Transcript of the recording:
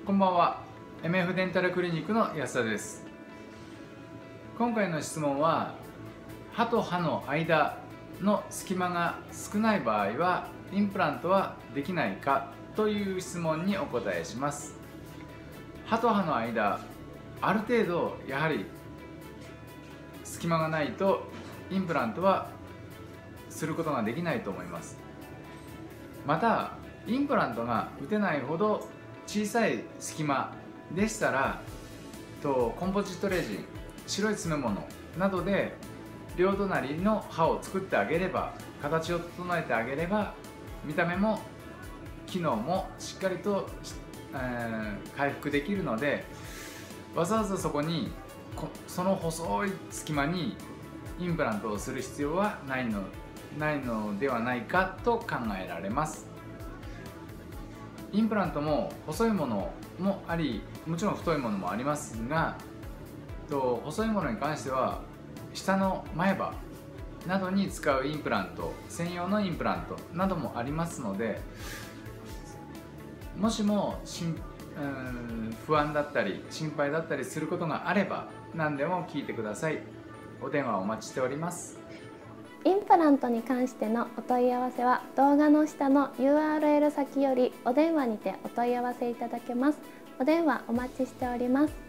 こんばんは。 MF デンタルクリニックの安田です。今回の質問は、歯と歯の間の隙間が少ない場合はインプラントはできないかという質問にお答えします。歯と歯の間、ある程度やはり隙間がないとインプラントはすることができないと思います。またインプラントが打てないほど小さい隙間でしたらコンポジットレジン、白い詰め物などで両隣の歯を作ってあげれば、形を整えてあげれば、見た目も機能もしっかりと、回復できるので、わざわざそこにその細い隙間にインプラントをする必要はないのではないかと考えられます。インプラントも細いものもあり、もちろん太いものもありますが、細いものに関しては下の前歯などに使うインプラント、専用のインプラントなどもありますので、もしも不安だったり心配だったりすることがあれば何でも聞いてください。お電話お待ちしております。 インプラントに関してのお問い合わせは動画の下の URL 先よりお電話にてお問い合わせいただけます。お電話お待ちしております。